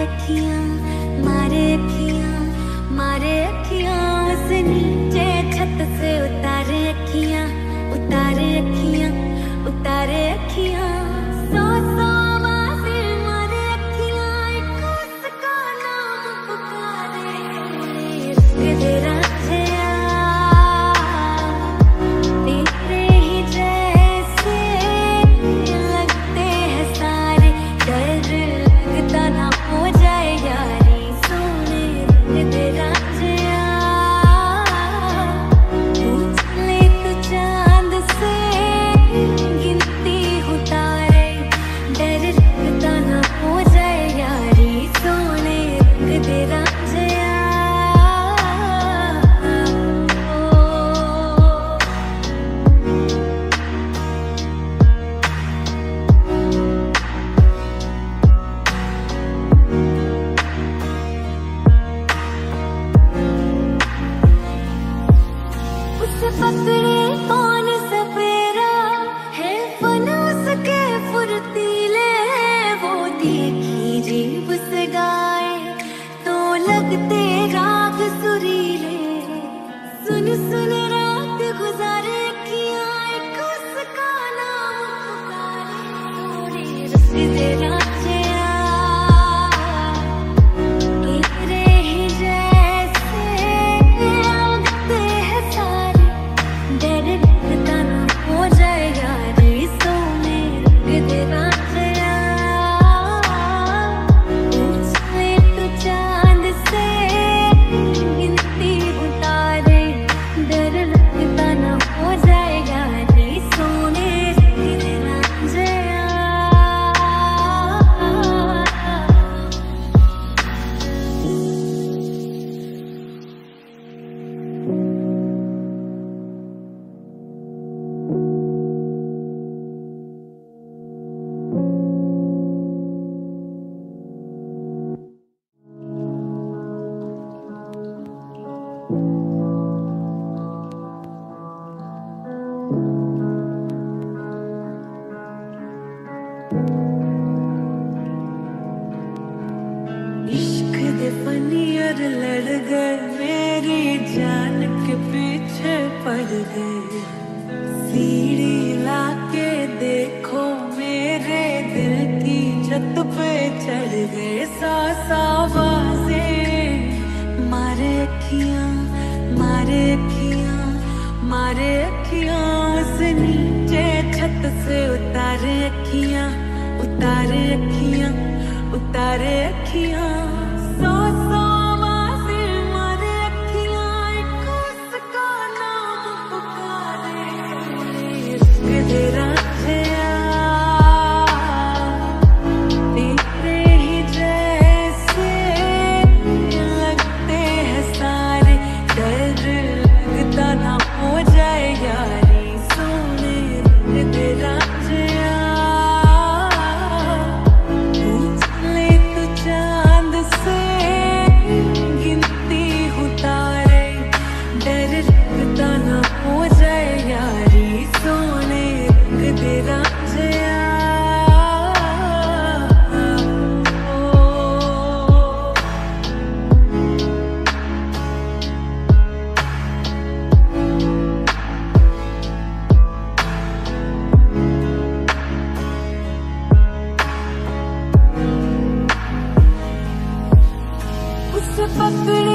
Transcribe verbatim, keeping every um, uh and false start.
अखियां मारे अखियां मारे अखियां उस नीचे छत से उतारे अखियां उतारे अखियां उतारे अखियां सौ सौ आवाज़ मारे अखियां एक उसका नाम पुकारे तेरे रांझिया तेरे ही जैसे लगते हैं सारे डर लगता ना हो जाए यारी सोने तेरे रांझिया पूछ ले तू चांद से गिनती हूँ तारे डर लगता ना हो जाए यारी सोने तेरे रांझिया उसे पकड़े कौन सपेरा है फनूस के फुर्तीले वो देखी जीव से गाए तो लगते राग सुरीले सुन सुन रात गुजारे अखियां एक उसका नाम पुकारे सोने तेरे रांझिया तेरे ही जैसे लगते हैं सारे डर लगता ना हो जाए यारी सोने तेरे रांझिया पूछ ले तू चांद से गिनती हूँ तारे डर लगता ना हो जाए यारी सोने तेरे रांझिया इश्क दे फनियर लड़ गए मेरी जान के पीछे पड़ गए सीढ़ी लाके देखो मेरे दिल की छत पे चढ़ गए सौ सौ आवाज़ें मारे अखियां मारे अखियां मारे अखियां उस नीचे छत से उतारे अखियां उतारे अखियां उतारे अखियां सौ सौ आवाज़ें मारे अखियां एक उसका नाम पुकारे तेरे रांझिया तेरे ही जैसे लगते हैं सारे डर लगता ना हो जाए यारी सोने तेरे रांझिया पूछ ले तू चांद से गिनती हूँ तारे डर लगता ना हो जाए यारी सोने तेरे रांझिया उसे पकड़े